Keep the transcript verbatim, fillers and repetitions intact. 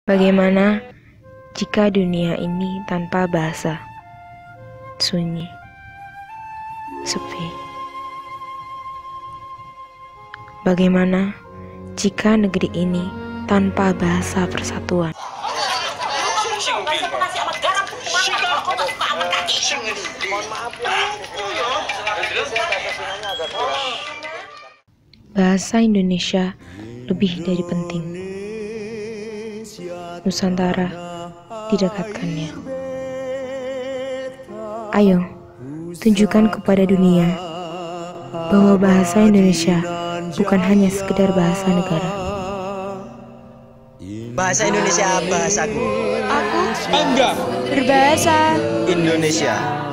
Bagaimana jika dunia ini tanpa bahasa? Sunyi, sepi. Bagaimana jika negeri ini tanpa bahasa persatuan? Bahasa Indonesia lebih dari penting. Nusantara didekatkannya. Ayo, tunjukkan kepada dunia bahwa bahasa Indonesia bukan hanya sekedar bahasa negara. Bahasa Indonesia bahasaku. Aku Bangga berbahasa Indonesia.